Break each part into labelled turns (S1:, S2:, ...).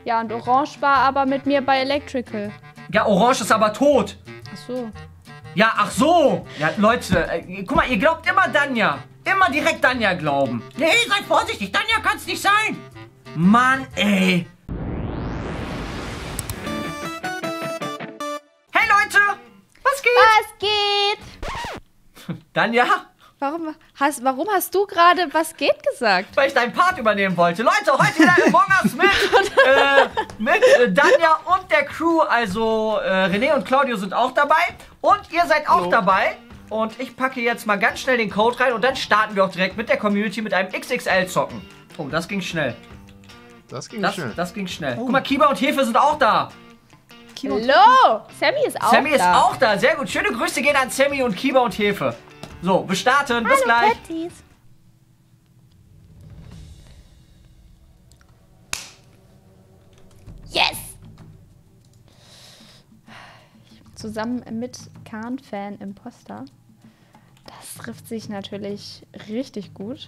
S1: Ja, und Orange war aber mit mir bei Electrical.
S2: Ja, Orange ist aber tot.
S1: Ach so.
S2: Ja, ach so. Ja, Leute, guck mal, ihr glaubt immer Danja. Immer direkt Danja glauben. Nee, seid vorsichtig, Danja kann's nicht sein. Mann, ey. Hey, Leute. Was geht?
S1: Was geht?
S2: Danja?
S1: Warum hast du gerade was geht gesagt?
S2: Weil ich deinen Part übernehmen wollte. Leute, heute wieder Among Us mit Danja und der Crew. Also René und Claudio sind auch dabei. Und ihr seid auch dabei. Und ich packe jetzt mal ganz schnell den Code rein. Und dann starten wir auch direkt mit der Community mit einem XXL-Zocken. Oh, das ging schnell.
S3: Das ging schnell.
S2: Guck mal, Kiba und Hefe sind auch da.
S1: Hallo! Sammy ist auch da.
S2: Sammy ist auch da. Sehr gut. Schöne Grüße gehen an Sammy und Kiba und Hefe. So, wir starten. Bis gleich.
S1: Patties. Yes! Zusammen mit Kahn-Fan Imposter. Das trifft sich natürlich richtig gut.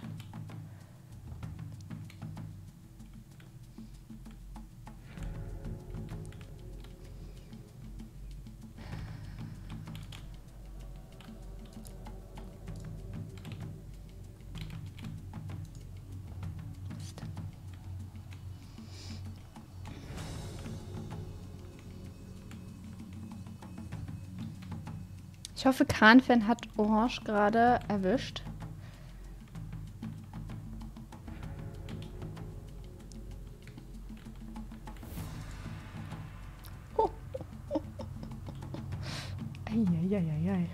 S1: Ich hoffe, Kahn-Fan hat Orange gerade erwischt. Eieieiei.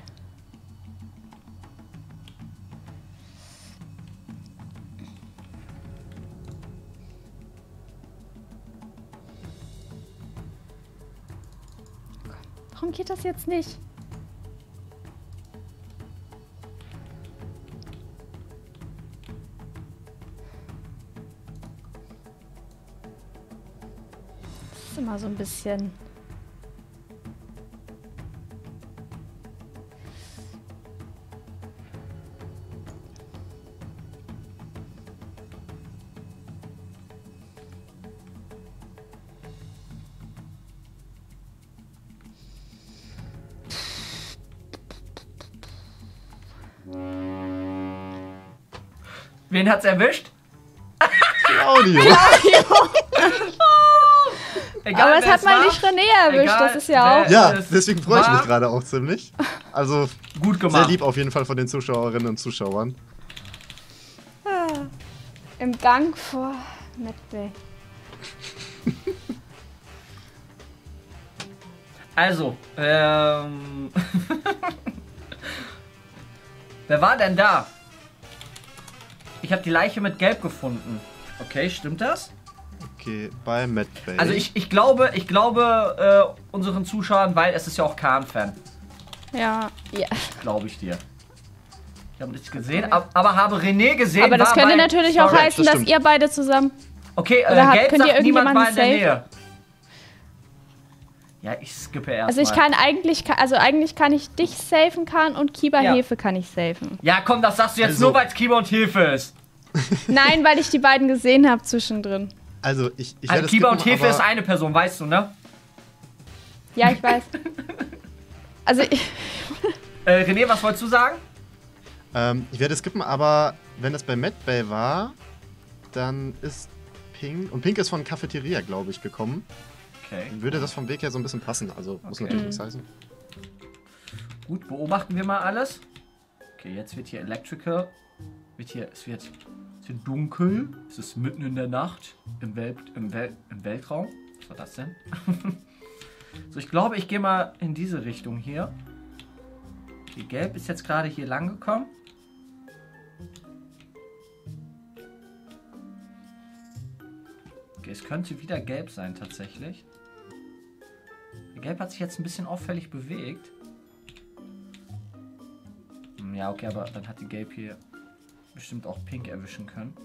S1: Warum geht das jetzt nicht? Das ist immer so ein bisschen...
S2: Wen hat's erwischt?
S3: Claudio.
S2: Egal,
S1: Aber es hat mal nicht René erwischt,
S2: Egal,
S1: das ist ja auch...
S3: Ja,
S2: Es
S3: deswegen freue ich
S2: war
S3: mich gerade auch ziemlich. Also,
S2: gut
S3: sehr
S2: gemacht.
S3: lieb auf jeden Fall von den Zuschauerinnen und Zuschauern.
S1: Im Gang vor Medbay.
S2: Also, wer war denn da? Ich habe die Leiche mit Gelb gefunden. Okay, stimmt das?
S3: Okay, bei Medbay.
S2: Also ich glaube unseren Zuschauern, weil es ist ja auch Kahn-Fan.
S1: Ja.
S2: Glaube ich dir. Ich habe nichts gesehen, aber habe René gesehen.
S1: Aber das
S2: war
S1: könnte
S2: bei
S1: natürlich auch
S2: Storage.
S1: heißen,
S3: das
S1: dass
S3: stimmt.
S1: ihr beide zusammen...
S2: Okay,
S1: Oder
S2: Gelb
S1: könnt ihr
S2: sagt, niemand
S1: irgendjemanden
S2: war in der
S1: safen?
S2: Nähe. Ja, ich skippe erst
S1: Also ich
S2: mal.
S1: kann eigentlich kann ich dich safen kann und Kiba
S2: Ja.
S1: Hefe kann ich safen.
S2: Ja, komm, das sagst du jetzt
S3: Also-
S2: nur, weil es Kiba und Hefe ist.
S1: Nein, weil ich die beiden gesehen habe zwischendrin.
S3: Also, ich
S2: Also
S3: werde
S2: Kiba und
S3: skippen,
S2: Hefe
S3: aber
S2: ist eine Person, weißt du, ne?
S1: Ja, ich weiß. Also ich,
S2: René, was wolltest du sagen?
S3: Ich werde skippen, aber wenn das bei Medbay war, dann ist Pink... Und Pink ist von Cafeteria, glaube ich, gekommen.
S2: Okay.
S3: Dann würde das vom Weg her so ein bisschen passen. Also, muss natürlich nichts heißen.
S2: Gut, beobachten wir mal alles. Okay, jetzt wird hier Electrical. Es wird dunkel. Es ist mitten in der Nacht. Im Weltraum. Was war das denn? So, ich glaube, ich gehe mal in diese Richtung hier. Okay, Gelb ist jetzt gerade hier lang gekommen. Okay, es könnte wieder Gelb sein tatsächlich. Gelb hat sich jetzt ein bisschen auffällig bewegt. Ja, okay, aber dann hat die Gelb hier bestimmt auch Pink erwischen können.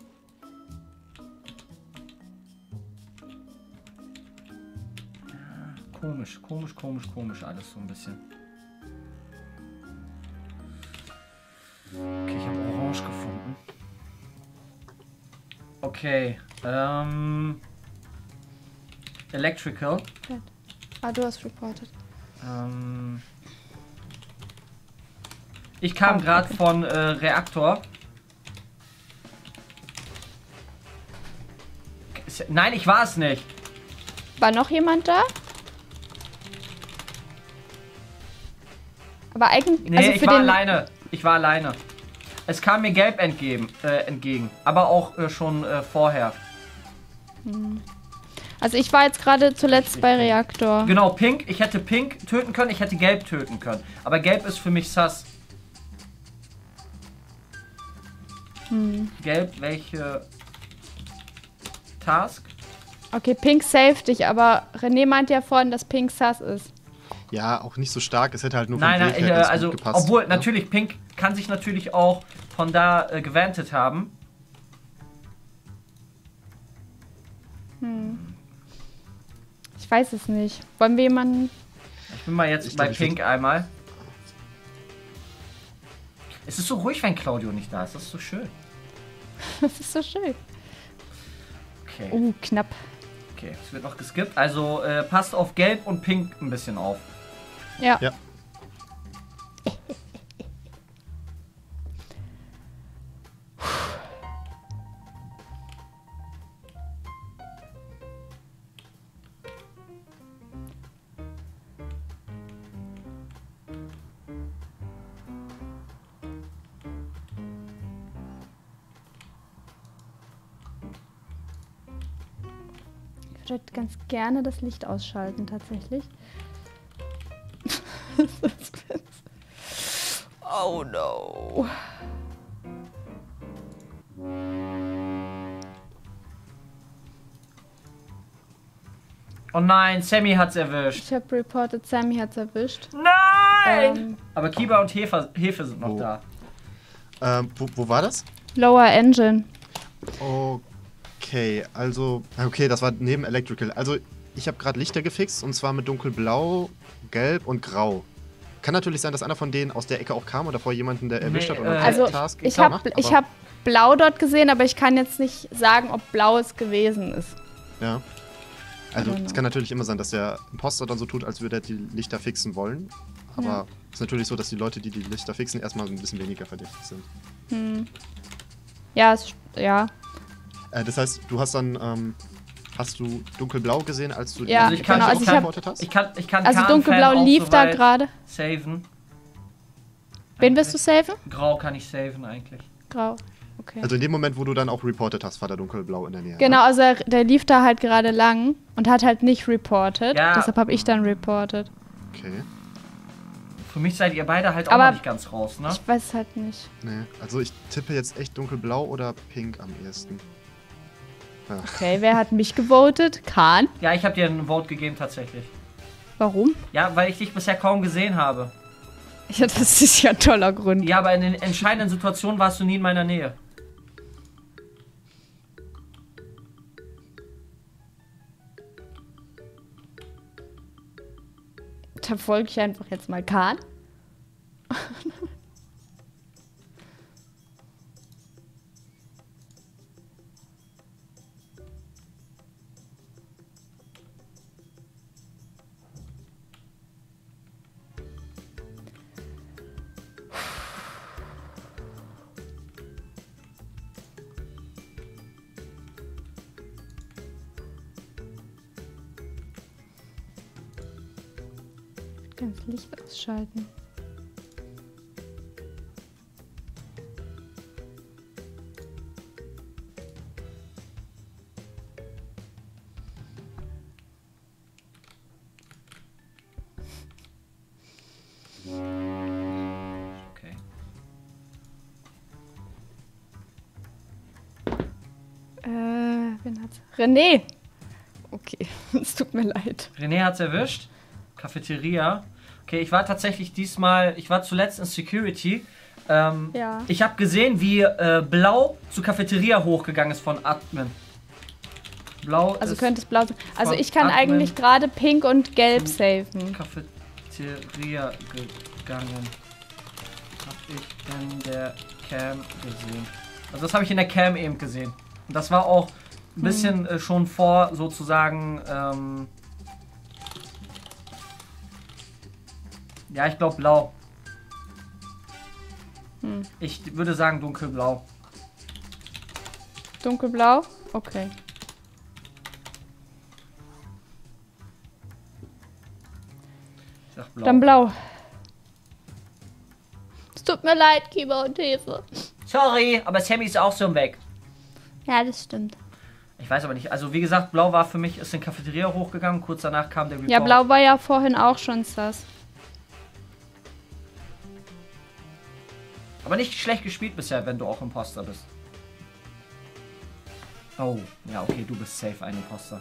S2: Ja, komisch alles so ein bisschen. Okay, ich habe Orange gefunden. Okay, Electrical.
S1: Ah, du hast reported.
S2: Ich kam gerade
S1: okay.
S2: von Reaktor. Nein, ich war es nicht.
S1: War noch jemand da? Aber eigentlich.
S2: Nee,
S1: also
S2: ich
S1: für
S2: war
S1: den
S2: alleine. Ich war alleine. Es kam mir gelb entgegen. Aber auch schon vorher.
S1: Also ich war jetzt gerade zuletzt bei Reaktor.
S2: Genau, Pink. Ich hätte Pink töten können, ich hätte Gelb töten können. Aber Gelb ist für mich sus. Gelb, welche Task?
S1: Okay, Pink saved dich, aber René meint ja vorhin, dass Pink sus ist.
S3: Ja, auch nicht so stark. Es hätte halt nur
S2: Nein,
S3: vom
S2: nein,
S3: Weg her ganz
S2: also,
S3: gut gepasst.
S2: obwohl,
S3: Ja.
S2: natürlich, Pink kann sich natürlich auch von da gewantet haben.
S1: Ich weiß es nicht. Wollen wir jemanden...
S2: Ich bin mal jetzt
S3: Ich
S2: bei
S3: glaub, ich
S2: Pink einmal. Es ist so ruhig, wenn Claudio nicht da ist. Das ist so schön.
S1: Das ist so schön.
S2: Okay,
S1: Knapp.
S2: okay. Es wird noch geskippt. Also passt auf Gelb und Pink ein bisschen auf.
S1: Ja.
S3: Ja.
S1: Ich würde ganz gerne das Licht ausschalten, tatsächlich. Oh no.
S2: Oh nein, Sammy hat's erwischt.
S1: Ich habe reported, Sammy hat's erwischt.
S2: Nein! Aber Kiba und Hefe sind noch
S3: Oh.
S2: da.
S3: Wo war das?
S1: Lower Engine.
S3: Okay, also... Okay, das war neben Electrical. Also, ich habe gerade Lichter gefixt und zwar mit dunkelblau, gelb und grau. Kann natürlich sein, dass einer von denen aus der Ecke auch kam oder vor jemanden, der erwischt hat oder einen
S1: Also,
S3: Task
S1: ich
S3: gemacht,
S1: habe
S3: aber-
S1: hab blau dort gesehen, aber ich kann jetzt nicht sagen, ob blau es gewesen ist.
S3: Ja. Also,
S1: I don't
S3: es
S1: know.
S3: kann natürlich immer sein, dass der Imposter dann so tut, als würde er die Lichter fixen wollen. Aber
S1: Ja.
S3: es ist natürlich so, dass die Leute, die die Lichter fixen, erstmal ein bisschen weniger verdächtig sind.
S1: Ja, ja.
S3: Das heißt, du hast dann, hast du dunkelblau gesehen, als du
S1: Ja,
S3: die
S2: ich kann-
S1: genau. Also ich habe,
S3: reportet hast?
S2: Ich kann
S1: also
S2: Kahn-Fan
S1: dunkelblau
S2: auch
S1: lief da
S2: soweit
S1: gerade.
S2: saven.
S1: Wen wirst du saven?
S2: Grau kann ich saven eigentlich.
S1: Grau. Okay.
S3: Also in dem Moment, wo du dann auch reportet hast, war der dunkelblau in der Nähe.
S1: Genau, also der lief da halt gerade lang und hat halt nicht reported.
S2: Ja.
S1: Deshalb habe ich dann reported.
S3: Okay.
S2: Für mich seid ihr beide halt auch
S1: Aber
S2: noch nicht ganz raus, ne?
S1: Ich weiß es halt nicht.
S3: Nee, also ich tippe jetzt echt dunkelblau oder pink am ehesten. Ja.
S1: Okay, wer hat mich gewotet? Kahn.
S2: Ja, ich habe dir ein Vote gegeben tatsächlich.
S1: Warum?
S2: Ja, weil ich dich bisher kaum gesehen habe.
S1: Ja, das ist ja ein toller Grund.
S2: Ja, aber in den entscheidenden Situationen warst du nie in meiner Nähe.
S1: Da folge ich einfach jetzt mal Kahn. Ganz Licht ausschalten.
S2: Okay.
S1: Wen hat's? René! Okay, es tut mir leid.
S2: René hat's erwischt. Cafeteria. Okay, ich war tatsächlich diesmal, ich war zuletzt in Security.
S1: Ja.
S2: Ich habe gesehen, wie Blau zur Cafeteria hochgegangen ist von Admin. Blau
S1: Also
S2: ist
S1: könnte es blau sein. Also
S2: von
S1: ich kann
S2: Admin
S1: eigentlich gerade pink und gelb
S2: zu
S1: saven.
S2: Cafeteria gegangen. Hab ich in der Cam gesehen. Also das habe ich in der Cam eben gesehen. Und das war auch bisschen schon vor, sozusagen, ja, ich glaube blau. Ich würde sagen dunkelblau.
S1: Dunkelblau? Okay.
S2: Ich sag blau.
S1: Dann blau. Es tut mir leid, Kiba und Hefe.
S2: Sorry, aber Sammy ist auch so weg.
S1: Ja, das stimmt.
S2: Ich weiß aber nicht. Also wie gesagt, blau war für mich, ist in die Cafeteria hochgegangen. Kurz danach kam der Report.
S1: Ja, blau war ja vorhin auch schon sass.
S2: Aber nicht schlecht gespielt bisher, wenn du auch Imposter bist. Oh, ja, okay, du bist safe ein Imposter.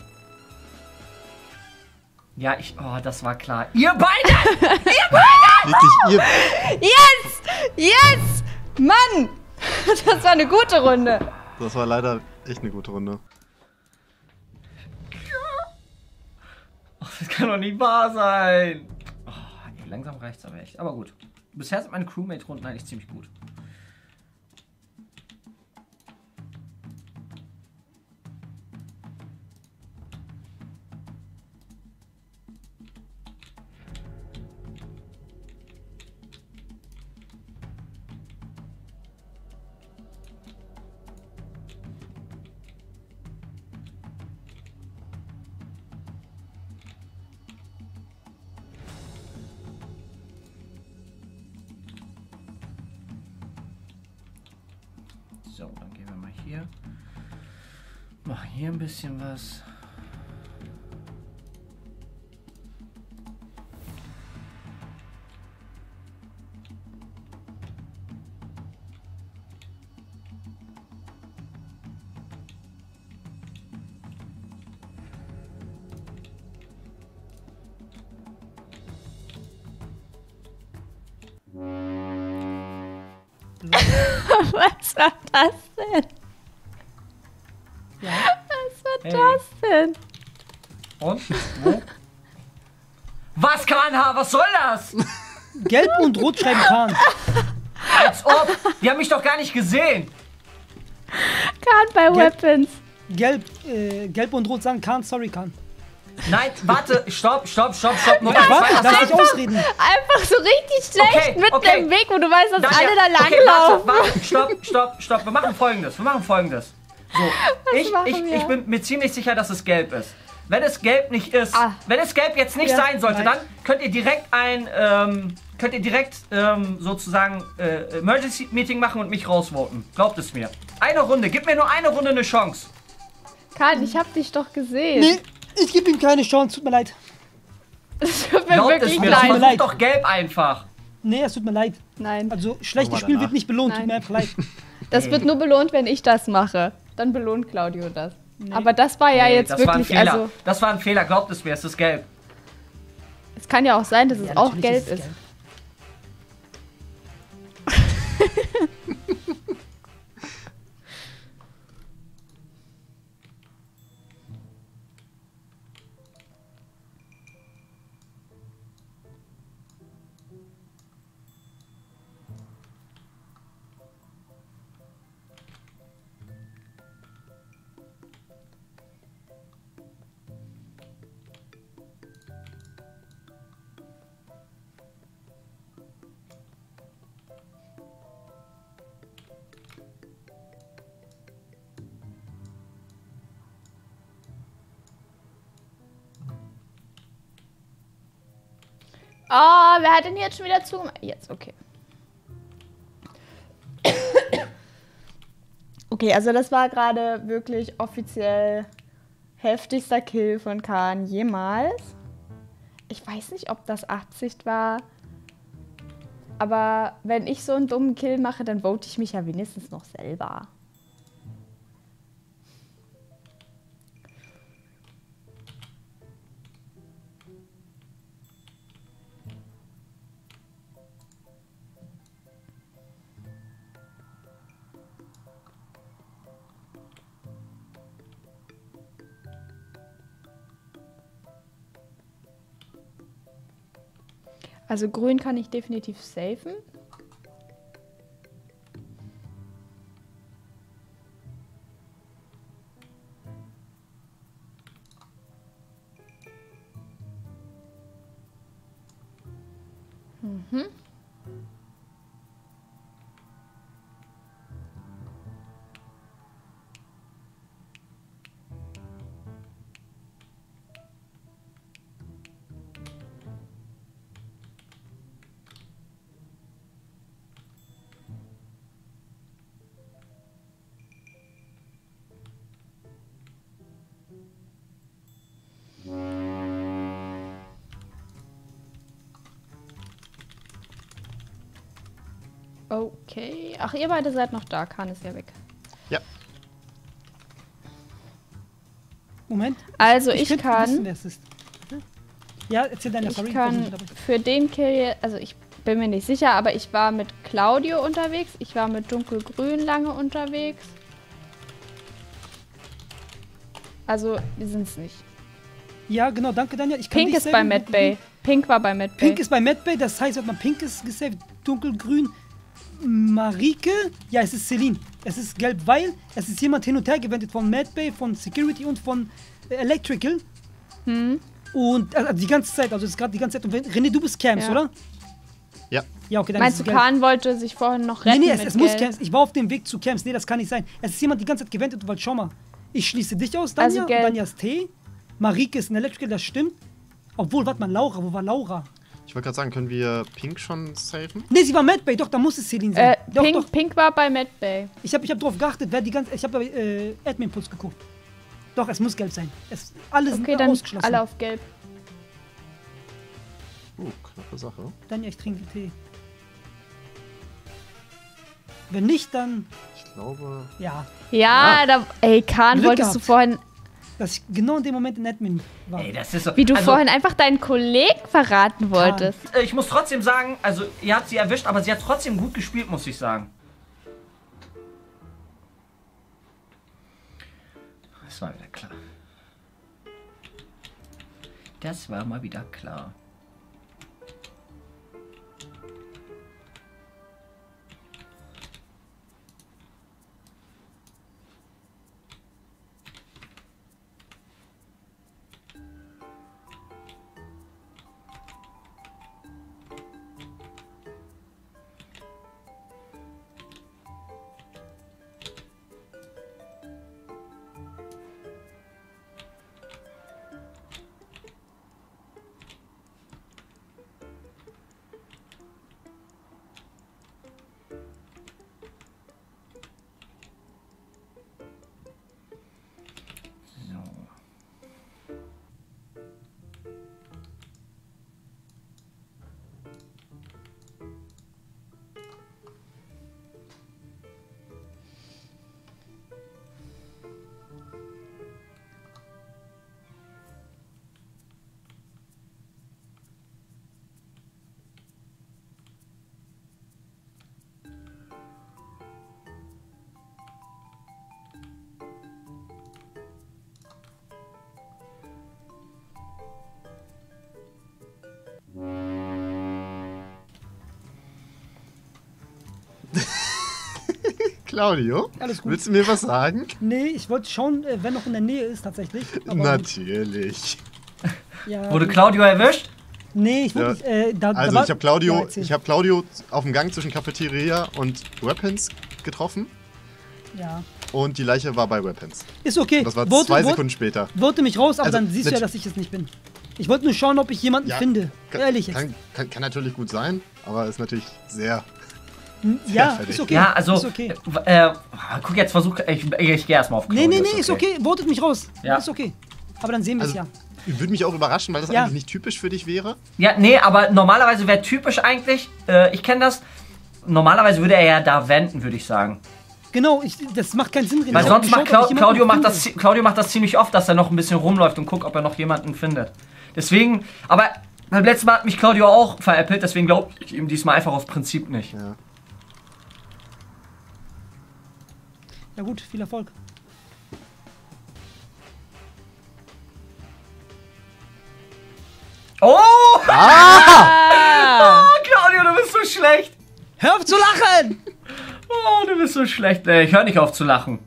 S2: Ja, oh, das war klar. Ihr beide!
S3: Wirklich, ihr.
S1: Yes! Yes! Mann! Das war eine gute Runde.
S3: Das war leider echt eine gute Runde.
S2: Oh, das kann doch nicht wahr sein. Oh, ey, langsam reicht's aber echt. Aber gut. Bisher sind meine Crewmate-Runden eigentlich ziemlich gut. So, dann gehen wir mal hier. Machen hier ein bisschen was.
S1: Was war das denn?
S4: Ja.
S1: Was war
S2: Hey.
S1: das denn?
S2: Und? Wo? Was, KNH? Was soll das?
S4: Gelb und Rot schreiben Kahn.
S2: Als ob. Die haben mich doch gar nicht gesehen.
S1: Kahn bei
S4: Gelb.
S1: Weapons.
S4: Gelb und Rot sagen Kahn, sorry Kahn.
S2: Nein, warte. Stopp. Noch
S4: Ja,
S2: mal
S4: warte,
S2: zwei
S4: lass
S2: Sachen.
S4: dich ausreden.
S1: Einfach so richtig schlecht
S2: Okay,
S1: mitten
S2: okay.
S1: im Weg, wo du weißt, dass
S2: Daniel,
S1: alle da
S2: okay,
S1: langlaufen.
S2: warte, stopp. Wir machen folgendes. So,
S1: machen wir?
S2: ich bin mir ziemlich sicher, dass es gelb ist. Wenn es gelb nicht ist,
S1: Ah.
S2: wenn es gelb jetzt nicht
S1: Ja.
S2: sein sollte,
S4: Nein.
S2: dann könnt ihr direkt sozusagen Emergency Meeting machen und mich rausvoten. Glaubt es mir. Eine Runde, gib mir nur eine Runde eine Chance.
S1: Kahn, ich hab dich doch gesehen.
S4: Nee, ich gebe ihm keine Chance, tut mir leid.
S1: Es tut mir
S2: Glaubt es
S1: wirklich
S2: mir, das
S4: Tut mir
S1: leid.
S2: versucht
S4: leid.
S2: doch gelb einfach.
S4: Nee, es tut mir leid.
S1: Nein,
S4: Also, schlechtes
S3: Machen wir
S4: Spiel
S3: danach.
S4: wird nicht belohnt,
S1: Nein.
S4: tut mir einfach leid.
S1: das wird nur belohnt, wenn ich das mache. Dann belohnt Claudio das. Aber das war ja
S2: Nee,
S1: jetzt
S2: das war ein
S1: wirklich,
S2: Fehler.
S1: also
S2: Das war ein Fehler, glaubt es mir, es ist gelb.
S1: es kann ja auch sein, dass es
S4: Ja,
S1: auch
S4: natürlich
S1: gelb ist.
S4: gelb.
S1: Oh, wer hat denn jetzt schon wieder zugemacht? Jetzt, okay. Okay, also das war gerade wirklich offiziell heftigster Kill von Kahn jemals. Ich weiß nicht, ob das Absicht war. Aber wenn ich so einen dummen Kill mache, dann vote ich mich ja wenigstens noch selber. Also grün kann ich definitiv safen. Okay. Ach, ihr beide seid noch da. Khan ist ja weg.
S3: Ja.
S4: Moment.
S1: Also ich
S4: könnte
S1: kann...
S4: wissen, wer es ist. Ja, erzähl deine Story.
S1: Ich kann für den Kill, also ich bin mir nicht sicher, aber ich war mit Claudio unterwegs. Ich war mit Dunkelgrün lange unterwegs. Also, wir sind es nicht.
S4: Ja, genau, danke Daniel. Ich kann
S1: Pink
S4: dich
S1: ist bei
S4: saven,
S1: Medbay. Pink war bei Medbay.
S4: Pink ist bei Medbay, das heißt, wenn man Pink ist gesaved, dunkelgrün. Marike, ja, es ist Celine. Es ist gelb, weil es ist jemand hin und her gewendet von Medbay, von Security und von Electrical. Und also die ganze Zeit, also es ist gerade die ganze Zeit. Und René, du bist Camps,
S1: Ja.
S4: oder?
S3: Ja.
S4: Ja, okay, dann
S1: Meinst
S4: ist
S1: du,
S4: es gelb.
S1: Khan wollte sich vorhin noch retten?
S4: Nee,
S1: mit
S4: es muss
S1: Gelb?
S4: Camps. Ich war auf dem Weg zu Camps. Nee, das kann nicht sein. Es ist jemand die ganze Zeit gewendet, weil schau mal. Ich schließe dich aus, Danja.
S1: Also gelb.
S4: Danja ist T. Marike ist ein Electrical, das stimmt. Obwohl, warte mal, Laura, wo war Laura?
S3: Ich wollte gerade sagen, können wir Pink schon safen?
S4: Nee, sie war Medbay, doch, da muss es Celine sein. Doch,
S1: Pink,
S4: doch.
S1: Pink war bei Medbay.
S4: Ich hab drauf geachtet, wer die ganze. Ich hab bei Admin-Puls geguckt. Doch, es muss gelb sein. Alle sind
S1: Okay, dann
S4: ausgeschlossen.
S1: alle auf Gelb.
S3: Knappe Sache.
S4: Danja, ich trinke Tee. Wenn nicht, dann.
S3: Ich glaube.
S4: Ja.
S1: Ja, ey, Khan,
S4: Glück
S1: wolltest du
S4: gehabt.
S1: vorhin,
S4: Dass ich genau in dem Moment in Admin war.
S2: Ey, das ist so.
S1: wie du
S2: also,
S1: vorhin einfach deinen Kollegen verraten wolltest.
S2: Ich muss trotzdem sagen, also ihr habt sie erwischt, aber sie hat trotzdem gut gespielt, muss ich sagen. Das war wieder klar. Das war mal wieder klar.
S3: Claudio,
S4: Alles gut.
S3: willst du mir was sagen?
S4: Nee, ich wollte schauen, wer noch in der Nähe ist tatsächlich. Aber
S3: Natürlich.
S4: ja,
S2: Wurde Claudio erwischt?
S4: Nee, ich wollte nicht.
S3: Also ich habe
S4: Ja, erzähl.
S3: Claudio auf dem Gang zwischen Cafeteria und Weapons getroffen
S4: Ja.
S3: und die Leiche war bei Weapons.
S4: Ist okay.
S3: Das war
S4: Vote-
S3: 2
S4: vote-
S3: Sekunden später.
S4: Vote mich raus, aber
S3: Also,
S4: dann siehst du ja, dass ich es nicht bin. Ich wollte nur schauen, ob ich jemanden finde. Ehrlich jetzt.
S3: Kann natürlich gut sein, aber ist natürlich sehr.
S4: Ja,
S3: fertig.
S4: ist okay.
S2: Ja, also.
S4: Ist okay.
S2: Guck, jetzt versuch. Ich gehe erstmal auf Claudio.
S4: Nee, ist okay. Votet mich raus.
S2: Ja.
S4: Ist okay. Aber dann sehen wir es
S3: Also,
S4: ja.
S3: würde mich auch überraschen, weil das
S4: Ja.
S3: eigentlich nicht typisch für dich wäre.
S2: Ja, nee, aber normalerweise wäre typisch eigentlich. Ich kenne das. Normalerweise würde er ja da wenden, würde ich sagen.
S4: Genau, das macht keinen Sinn.
S2: Weil
S4: Ich
S2: sonst
S4: hab
S2: macht
S4: geschaut, ob ich
S2: Claudio
S4: jemanden
S2: macht
S4: finde.
S2: Claudio macht das ziemlich oft, dass er noch ein bisschen rumläuft und guckt, ob er noch jemanden findet. Deswegen, aber beim letzten Mal hat mich Claudio auch veräppelt, deswegen glaube ich ihm diesmal einfach auf Prinzip nicht.
S3: Ja.
S4: Ja gut, viel Erfolg.
S2: Oh!
S1: Ah!
S2: Oh, Claudio, du bist so schlecht!
S4: Hör auf zu lachen!
S2: Oh, du bist so schlecht. Nee, ich höre nicht auf zu lachen.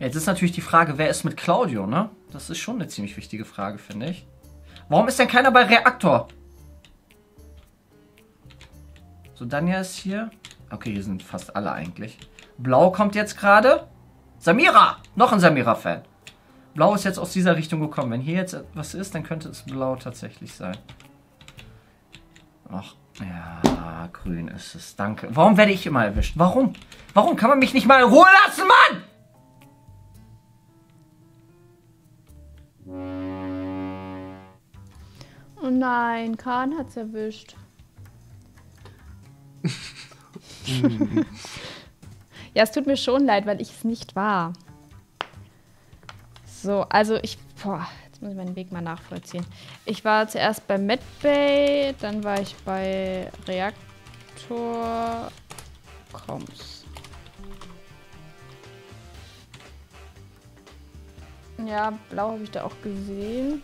S2: Jetzt ist natürlich die Frage, wer ist mit Claudio, ne? Das ist schon eine ziemlich wichtige Frage, finde ich. Warum ist denn keiner bei Reaktor? So, Danja ist hier. Okay, hier sind fast alle eigentlich. Blau kommt jetzt gerade. Samira! Noch ein Samira-Fan. Blau ist jetzt aus dieser Richtung gekommen. Wenn hier jetzt was ist, dann könnte es Blau tatsächlich sein. Ach, ja, grün ist es. Danke. Warum werde ich immer erwischt? Warum? Warum kann man mich nicht mal in Ruhe lassen, Mann?
S1: Oh nein, Kahn hat's erwischt. Ja, es tut mir schon leid, weil ich es nicht war. So, also boah, jetzt muss ich meinen Weg mal nachvollziehen. Ich war zuerst bei Medbay, dann war ich bei Reaktor Comms. Ja, blau habe ich da auch gesehen.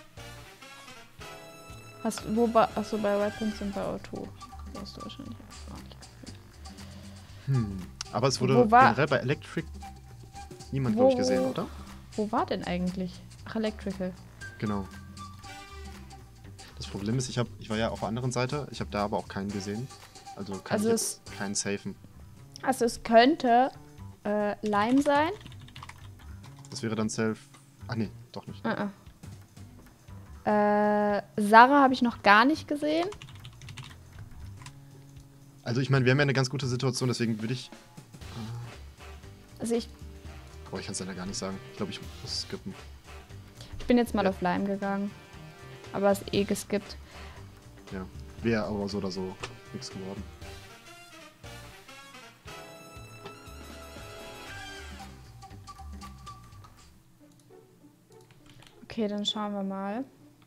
S1: Achso, bei Weapons und bei Auto. Da hast du wahrscheinlich auch gar nicht gesehen.
S3: Aber es wurde generell bei Electric niemand, glaube ich, gesehen, oder?
S1: Wo war denn eigentlich? Ach, Electrical.
S3: Genau. Das Problem ist, ich war ja auf der anderen Seite, ich habe da aber auch keinen gesehen. Also kann ich jetzt keinen safen.
S1: Also es könnte Lime sein.
S3: Das wäre dann Self... Ach nee, doch nicht.
S1: Sarah habe ich noch gar nicht gesehen.
S3: Also ich meine, wir haben ja eine ganz gute Situation, deswegen würde ich...
S1: Also ich
S3: Boah, ich kann es leider gar nicht sagen. Ich glaube, ich muss skippen.
S1: Ich bin jetzt mal auf Lime gegangen. Aber es ist geskippt.
S3: Ja, wäre aber so oder so nichts geworden.
S1: Okay, dann schauen wir mal.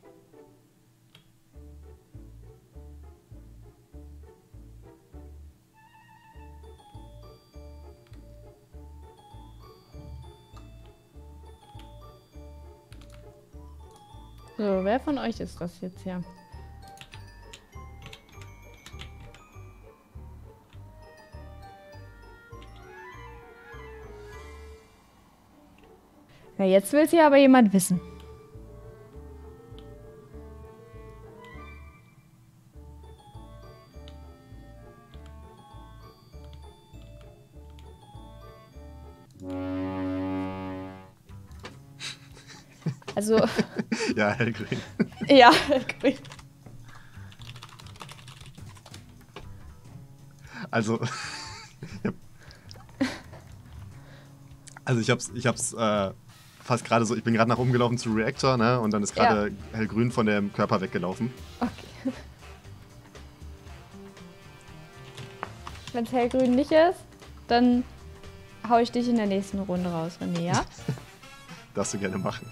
S1: So, wer von euch ist das jetzt hier? Na, jetzt will es ja aber jemand wissen. Also,
S3: Ja, hellgrün.
S1: ja, grün.
S3: Also, ich hab's fast gerade so, ich bin gerade nach oben gelaufen zu Reactor, ne? Und dann ist gerade hellgrün von dem Körper weggelaufen.
S1: Okay. Wenn es hellgrün nicht ist, dann hau ich dich in der nächsten Runde raus, René, ja?
S3: Darfst du gerne machen.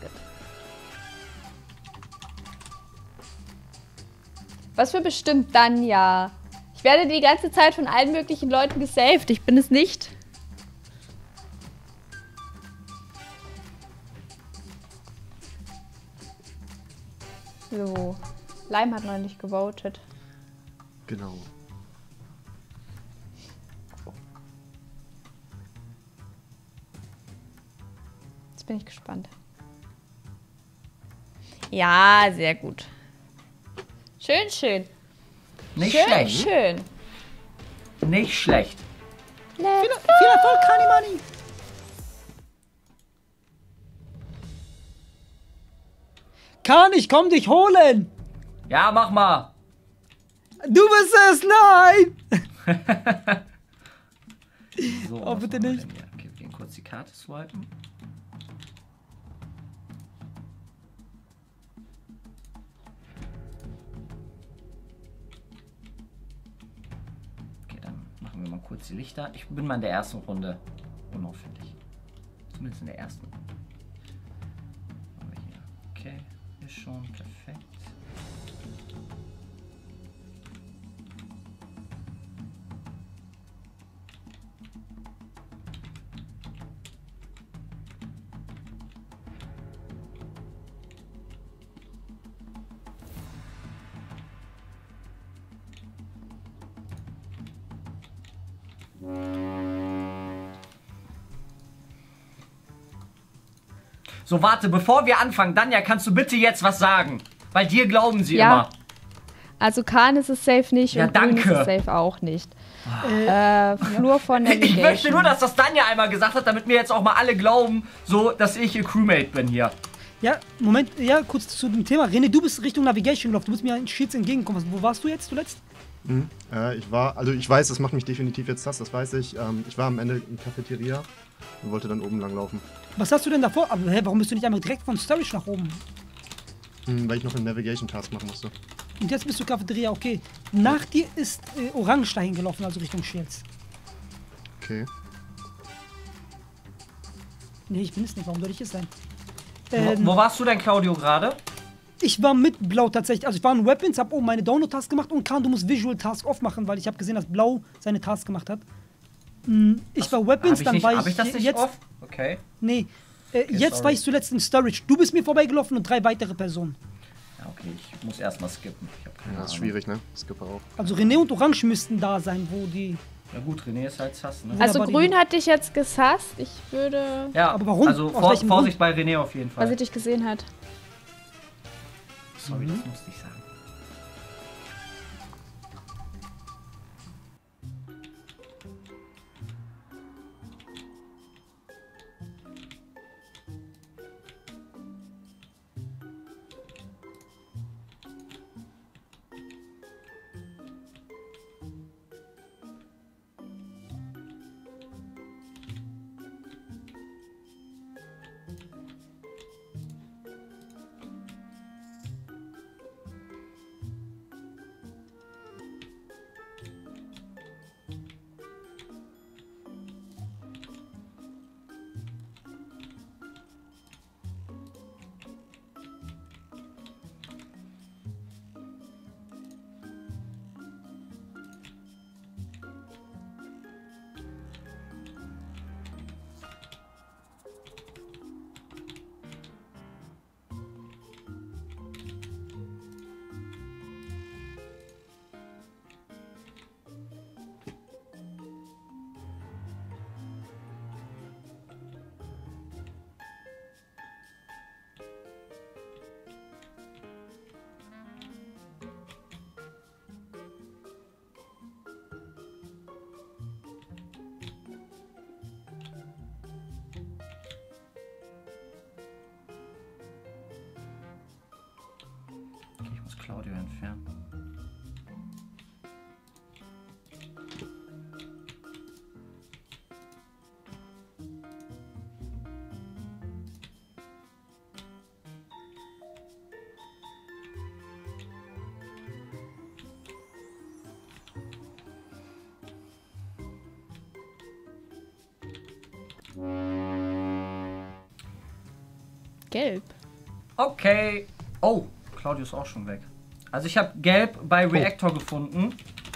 S1: Was für bestimmt dann, ja. Ich werde die ganze Zeit von allen möglichen Leuten gesaved. Ich bin es nicht. So. Lime hat noch nicht gewotet.
S3: Genau.
S1: Jetzt bin ich gespannt. Ja, sehr gut. Schön, schön.
S2: Nicht
S1: Schön,
S2: schlecht.
S1: schön.
S2: Nicht schlecht.
S4: Viel Erfolg, Kanimani! Kan, ich komm dich holen!
S2: Ja, mach mal.
S4: Du bist es, nein!
S2: So,
S4: Oh,
S2: was
S4: bitte
S2: machen wir
S4: nicht.
S2: denn hier? Okay, wir gehen kurz die Karte swipen. Okay, dann machen wir mal kurz die Lichter. Ich bin mal in der ersten Runde unauffällig. Zumindest in der ersten. Aber hier. Okay, ist schon perfekt. So, warte, bevor wir anfangen, Danja, kannst du bitte jetzt was sagen? Weil dir glauben sie
S1: Ja.
S2: immer.
S1: Also Kahn ist es safe nicht
S2: Ja,
S1: und Grün ist
S2: danke.
S1: es safe auch nicht. Flur von
S2: Ich möchte
S1: Navigation.
S2: nur, dass das Danja einmal gesagt hat, damit mir jetzt auch mal alle glauben, so, dass ich ihr Crewmate bin hier.
S4: Ja, Moment, ja, kurz zu dem Thema. René, du bist Richtung Navigation gelaufen. Du bist mir in Shields entgegengekommen. Wo warst du jetzt zuletzt?
S3: Ich weiß, das macht mich definitiv jetzt das weiß ich. Ich war am Ende in Cafeteria und wollte dann oben lang laufen.
S4: Was hast du denn davor? Aber warum bist du nicht einmal direkt von Storage nach oben?
S3: Weil ich noch einen Navigation-Task machen musste.
S4: Und jetzt bist du Cafeteria, okay. Nach dir ist Orange dahin gelaufen, also Richtung Shields.
S3: Okay.
S4: Nee, ich bin es nicht. Warum soll ich es sein?
S2: Wo warst du denn, Claudio, gerade?
S4: Ich war mit Blau tatsächlich. Also ich war in Weapons, hab oben meine Download-Task gemacht und Kahn, du musst Visual Task off machen, weil ich habe gesehen, dass Blau seine Task gemacht hat. Ich war Weapons, dann war
S2: Hab ich das nicht
S4: jetzt.
S2: off? Okay.
S4: Nee. Jetzt
S2: sorry.
S4: war ich zuletzt in Storage. Du bist mir vorbeigelaufen und 3 weitere Personen.
S2: Ja, okay, ich muss erstmal skippen. Ich hab keine
S3: Ja, ist
S2: Ahnung.
S3: schwierig, ne? Skipper auch.
S4: Also René und Orange müssten da sein, wo die.
S2: Ja gut, René ist halt Sass, ne?
S1: Also
S4: Wunderbar,
S1: Grün
S4: die-
S1: hat dich jetzt gesasst. Ich würde...
S2: Ja,
S4: Aber warum?
S2: Also
S4: Aus welchem
S2: Vorsicht bei René auf jeden
S1: Weil sie
S2: Fall.
S1: dich gesehen hat.
S2: Sorry, das musste ich sagen. Okay, ich muss Claudio entfernen.
S1: Gelb.
S2: Okay. Oh, Claudio ist auch schon weg. Also ich habe Gelb bei Reactor gefunden.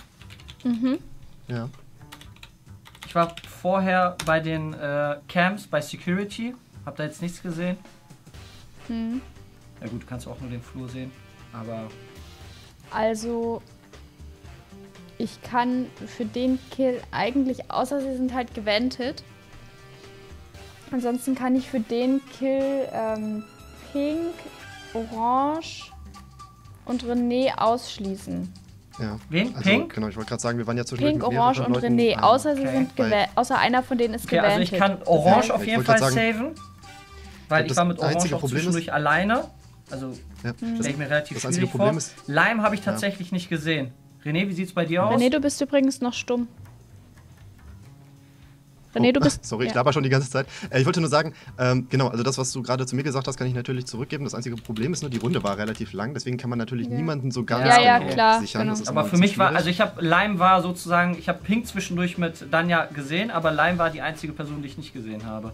S3: Ja.
S2: Ich war vorher bei den Camps, bei Security. Hab da jetzt nichts gesehen. Ja gut, du kannst auch nur den Flur sehen. Aber
S1: Also, ich kann für den Kill eigentlich, außer sie sind halt gewendet. Ansonsten kann ich für den Kill Pink, Orange und René ausschließen.
S3: Ja.
S2: Wen?
S3: Also,
S2: Pink?
S3: Genau, ich wollte gerade sagen, wir waren ja zwischendurch
S1: Pink,
S3: mit
S1: Orange
S3: mehreren
S1: und
S3: Leuten,
S1: René, außer sie
S2: okay.
S1: sind außer einer von denen ist
S2: Okay, also ich
S1: gewendet.
S2: kann Orange
S3: Ja,
S2: auf
S3: ich
S2: jeden
S3: wollte
S2: Fall
S3: gerade
S2: saven. Weil ich
S3: Das
S2: war mit Orange
S3: einzige
S2: auch
S3: Problem ist-
S2: zwischendurch alleine. Also
S3: Ja.
S2: stelle ich mir relativ
S3: Das einzige
S2: schwierig
S3: Problem
S2: vor.
S3: ist,
S2: Lime habe ich tatsächlich nicht gesehen. René, wie sieht's bei dir aus?
S1: René, du bist übrigens noch stumm. René, du bist...
S3: sorry, ich
S1: ja.
S3: laber schon die ganze Zeit. Ich wollte nur sagen, genau, also das, was du gerade zu mir gesagt hast, kann ich natürlich zurückgeben. Das einzige Problem ist nur, die Runde war relativ lang, deswegen kann man natürlich niemanden so ganz
S2: Ja, ja,
S3: genau
S1: klar,
S3: sichern.
S1: genau.
S3: Das ist
S2: Aber
S3: immer
S2: für mich war,
S3: schwierig.
S2: also ich habe Lime war sozusagen, ich habe Pink zwischendurch mit Danja gesehen, aber Lime war die einzige Person, die ich nicht gesehen habe.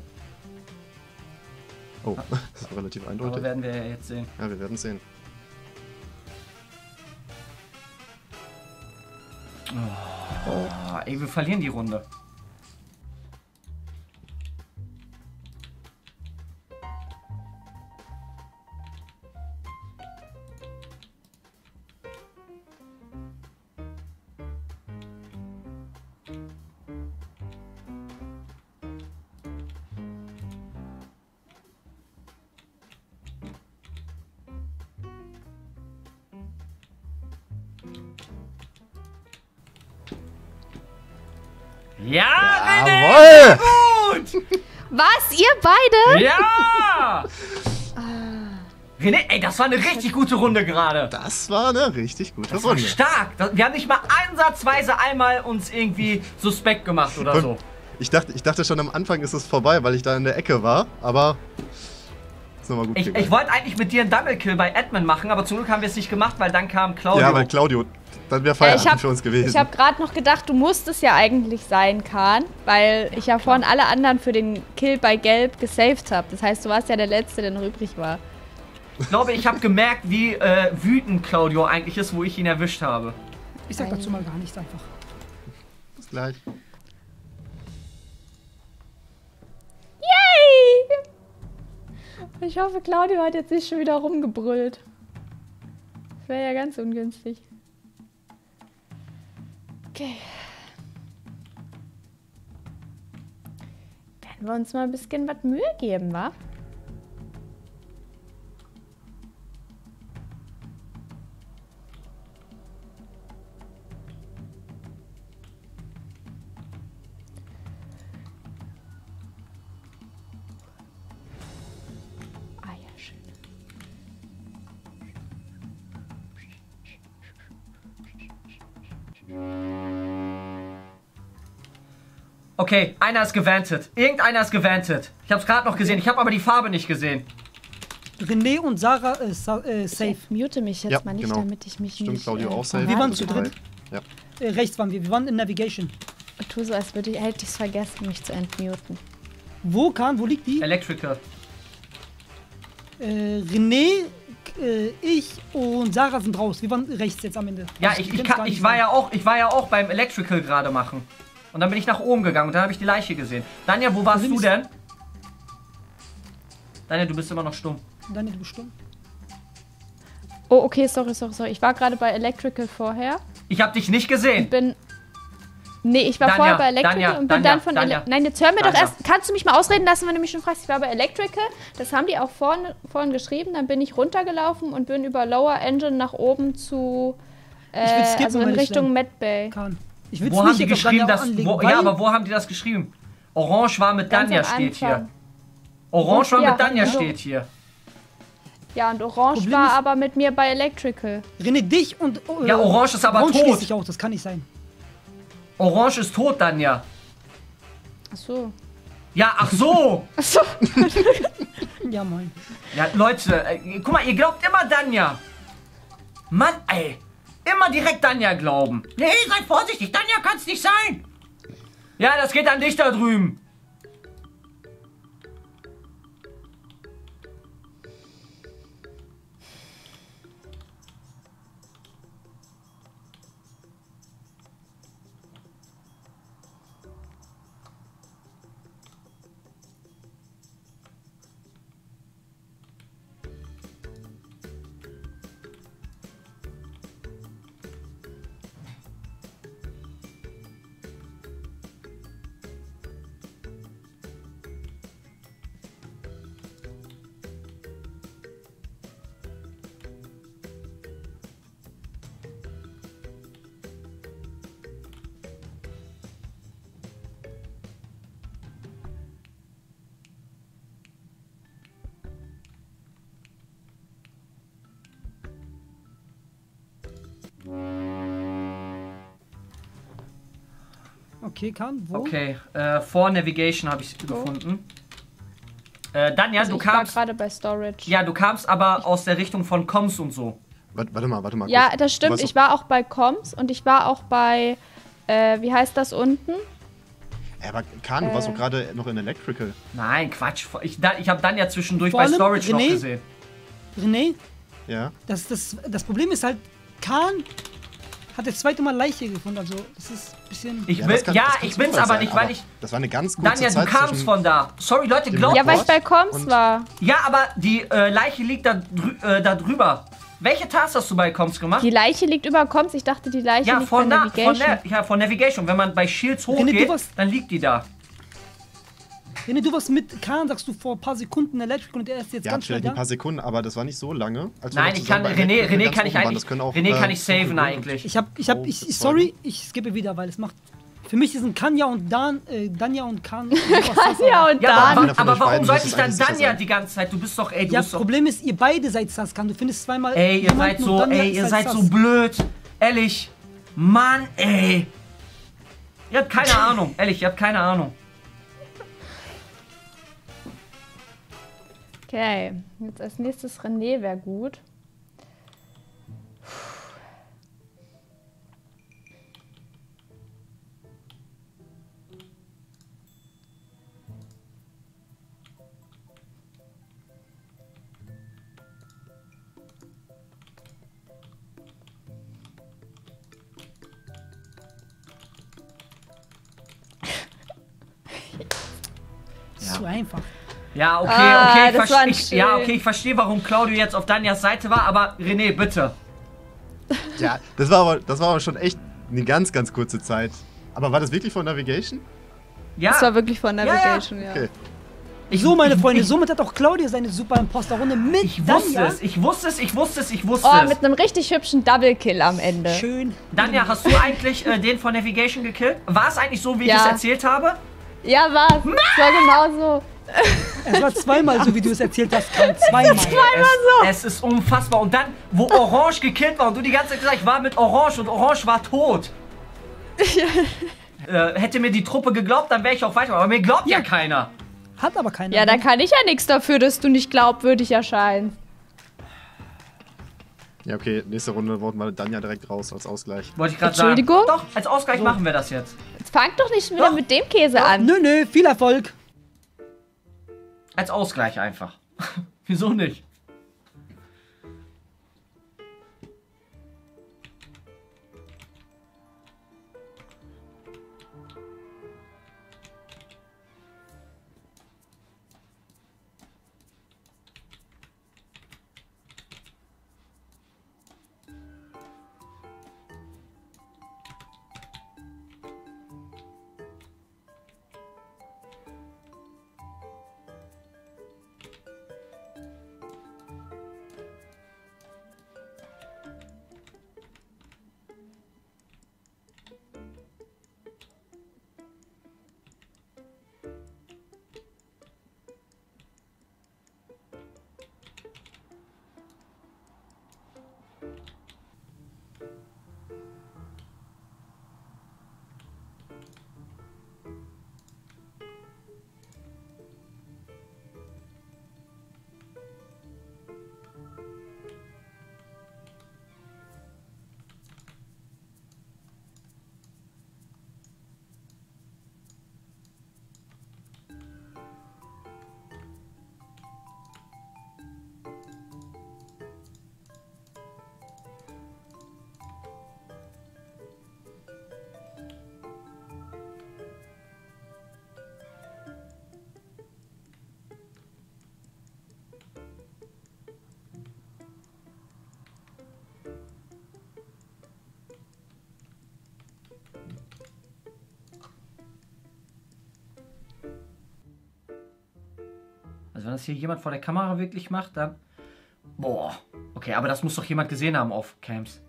S3: Oh, das war relativ
S2: Aber
S3: eindeutig.
S2: werden wir ja jetzt sehen.
S3: Ja, wir werden sehen.
S2: Oh, ey, wir verlieren die Runde. Ja,
S3: Jawohl!
S2: René, gut!
S1: Was? Ihr beide?
S2: Ja! René, ey, das war eine richtig gute Runde gerade.
S3: Das war eine richtig gute
S2: Das war
S3: Runde.
S2: stark. Wir haben nicht mal ansatzweise einmal uns irgendwie suspekt gemacht oder
S3: Und
S2: so.
S3: ich dachte schon am Anfang ist es vorbei, weil ich da in der Ecke war, aber ist nochmal gut gegangen.
S2: Ich wollte eigentlich mit dir einen Double Kill bei Edmund machen, aber zum Glück haben wir es nicht gemacht, weil dann kam Claudio.
S3: Ja, weil Claudio, dann wäre Feierabend für uns gewesen.
S1: Ich habe gerade noch gedacht, du musst es ja eigentlich sein, Kahn, weil ich ja vorhin alle anderen für den Kill bei Gelb gesaved habe. Das heißt, du warst ja der Letzte, der noch übrig war.
S2: Ich glaube, ich habe gemerkt, wie wütend Claudio eigentlich ist, wo ich ihn erwischt habe.
S4: Ich sag dazu mal gar nichts einfach.
S3: Bis gleich.
S1: Yay! Ich hoffe, Claudio hat jetzt nicht schon wieder rumgebrüllt. Das wäre ja ganz ungünstig. Okay. Werden wir uns mal ein bisschen was Mühe geben, wa? Ah ja, schön.
S2: Okay, einer ist gewantet. Irgendeiner ist gewantet. Ich habe es gerade noch gesehen. Ich habe aber die Farbe nicht gesehen.
S4: René und Sarah safe.
S1: Ich mute mich jetzt
S3: Ja,
S1: mal nicht,
S3: genau.
S1: damit ich mich
S3: Stimmt,
S1: nicht...
S3: Claudio auch safe.
S4: Wir waren zu
S1: verraten
S4: dritt.
S3: Ja.
S4: Rechts waren wir. Wir waren in Navigation.
S1: kann. Tu so, als hätte ich es vergessen, mich zu entmuten.
S4: Wo, Kahn? Wo liegt die?
S2: Electrical.
S4: René, ich und Sarah sind raus. Wir waren rechts jetzt am Ende.
S2: Ja,
S4: Also,
S2: ich
S4: wir können's gar nicht
S2: war
S4: sagen.
S2: ja auch beim Electrical gerade machen. Und dann bin ich nach oben gegangen und dann habe ich die Leiche gesehen. Danja, wo warst
S4: Also
S2: du denn? Danja, du bist immer noch stumm.
S4: Daniel, du bist stumm.
S1: Oh, okay, sorry. Ich war gerade bei Electrical vorher.
S2: Ich habe dich nicht gesehen.
S1: Nee, ich war
S2: Danja,
S1: vorher bei Electrical
S2: Danja,
S1: und bin
S2: Danja,
S1: dann von...
S2: Danja.
S1: Nein, jetzt hör mir doch
S2: Danja.
S1: erst... Kannst du mich mal ausreden lassen, wenn du mich schon fragst? Ich war bei Electrical, das haben die auch vorhin geschrieben. Dann bin ich runtergelaufen und bin über Lower Engine nach oben zu...
S4: will skippen,
S1: also in
S4: meine
S1: Richtung
S4: Schlemm.
S1: Medbay.
S4: Kahn. Ich will's
S2: Wo haben
S4: nicht
S2: die
S4: jetzt auf
S2: geschrieben,
S4: Daniel
S2: dass...
S4: anlegen,
S2: Wo,
S4: weil
S2: ja, aber wo haben die das geschrieben? Orange war mit
S1: Ganz
S2: Danja
S1: am
S2: steht hier.
S1: Anfang.
S2: Orange war
S1: Ja,
S2: mit Danja
S1: also-
S2: steht hier.
S1: Ja, und Orange
S4: Problem
S1: war
S4: ist-
S1: aber mit mir bei Electrical.
S4: René, dich und...
S2: Ja, Orange ist aber
S4: Orange
S2: tot.
S4: schließe ich auch, das kann nicht sein.
S2: Orange ist tot, Danja.
S1: Ach so.
S2: Ja, ach so.
S1: Ach so.
S4: Ja, moin.
S2: Ja, Leute, guck mal, ihr glaubt immer Danja. Mann, ey. Immer direkt Danja glauben. Nee, seid vorsichtig, Danja kann's nicht sein. Ja, das geht an dich da drüben.
S4: Okay, Kahn, wo?
S2: Okay, vor Navigation habe ich gefunden. Danja,
S1: Also
S2: du
S1: ich war
S2: kamst.
S1: gerade bei Storage.
S2: Ja, du kamst aber aus der Richtung von Comms und so.
S3: Warte mal.
S1: Ja,
S3: kurz.
S1: das stimmt.
S3: Du warst
S1: Ich war auch bei Comms und ich war auch bei, wie heißt das unten?
S3: aber Kahn, du warst doch gerade noch in Electrical.
S2: Nein, Quatsch. Ich habe Danja zwischendurch
S4: Vor
S2: bei
S4: allem,
S2: Storage noch
S4: René?
S2: gesehen.
S4: René,
S3: Ja.
S4: das Problem ist halt, Kahn hat das zweite Mal Leiche gefunden, also das ist ein bisschen...
S2: Ich
S3: das
S2: will,
S3: kann-
S2: ja,
S3: das kann
S2: ich bin's
S3: Zufall
S2: aber
S3: sein,
S2: nicht, weil ich.
S3: Das war eine ganz gute
S2: Danja, du
S3: Zeit
S2: kamst
S3: zwischen-
S2: von da. Sorry, Leute,
S3: dem
S2: glaubt.
S1: Ja, weil ich bei
S3: Lockwort
S1: Comms
S3: und-
S1: war.
S2: Ja, aber die Leiche liegt da drüber. Welche Task hast du bei Comms gemacht?
S1: Die Leiche liegt über Comms. Ich dachte, die Leiche
S2: Ja,
S1: liegt bei Navigation.
S2: von Navigation. Wenn man bei Shields
S4: René, du
S2: hochgeht,
S4: warst-
S2: dann liegt die da.
S4: René, du warst mit Kahn, sagst du, vor ein paar Sekunden Electric und er ist jetzt
S3: Ja,
S4: ganz schnell
S3: vielleicht ein
S4: da.
S3: paar Sekunden, aber das war nicht so lange. als wir
S2: Nein,
S3: noch
S2: ich kann
S3: zusammen bei
S2: René
S3: Electrical
S2: kann
S3: ganz
S2: ich
S3: oben waren.
S2: eigentlich.
S3: Das können auch,
S2: René kann ich
S3: dunkelgrün
S2: saven
S3: und-
S2: eigentlich.
S4: Ich
S3: Oh,
S4: sorry, ich skippe wieder, weil es macht Für mich sind Kanja und Danja und Kan.
S1: Ja, und
S2: Ja,
S1: dann.
S3: Einer von
S2: aber
S3: euch
S2: warum
S3: beiden
S2: sollte
S3: muss
S2: ich
S3: es
S2: dann
S3: eigentlich sicher
S2: Danja
S3: sein.
S2: die ganze Zeit? Du bist doch, ey, du
S4: Ja,
S2: bist doch...
S4: Problem ist, ihr beide seid Saskan. Du findest zweimal.
S2: Ey, ihr seid
S4: jemanden und
S2: so,
S4: Danja
S2: ey,
S4: ist
S2: ihr
S4: halt
S2: seid so
S4: Sas.
S2: blöd. Ehrlich. Mann, ey. Ihr habt keine Ahnung. Ehrlich, ihr habt keine Ahnung.
S1: Okay, jetzt als nächstes René wäre gut.
S4: So einfach.
S2: Ja, okay,
S1: Ah,
S2: okay,
S1: das war
S2: ja,
S1: schön.
S2: okay, ich verstehe, warum Claudio jetzt auf Danjas Seite war, aber René, bitte.
S3: Ja, das war aber schon echt eine ganz, ganz kurze Zeit. Aber war das wirklich von Navigation?
S2: Ja,
S1: Das war wirklich von
S2: ja.
S1: Navigation, ja.
S3: Okay.
S4: So, meine Freunde, somit hat auch Claudia seine super Imposter-Runde mit
S2: ich wusste
S4: Danja.
S2: es, ich wusste es, ich wusste es, ich wusste
S1: Oh,
S2: es.
S1: mit einem richtig hübschen Double-Kill am Ende.
S4: Schön.
S2: Danja, hast du eigentlich den von Navigation gekillt? War es eigentlich so, wie ich
S1: Ja.
S2: es erzählt habe?
S1: Ja, war's. Es war genau so.
S4: Es war zweimal so, wie du es erzählt hast, Karl. Zweimal.
S2: Es ist unfassbar. Und dann, wo Orange gekillt war und du die ganze Zeit gesagt, ich war mit Orange und Orange war tot. Hätte mir die Truppe geglaubt, dann wäre ich auch weiter. Aber mir glaubt ja keiner.
S4: Hat aber keiner.
S1: Ja, da kann ich ja nichts dafür, dass du nicht glaubwürdig erscheinst.
S3: Ja, okay, nächste Runde wollten wir Danja direkt raus als Ausgleich.
S2: Wollte ich gerade sagen.
S1: Entschuldigung?
S2: Doch, als Ausgleich machen wir das jetzt.
S1: Jetzt fang doch nicht wieder
S2: Doch.
S1: mit dem Käse an.
S4: Nö, viel Erfolg.
S2: Als Ausgleich einfach. Wieso nicht? Also wenn das hier jemand vor der Kamera wirklich macht, dann... Boah. Okay, aber das muss doch jemand gesehen haben auf Cams.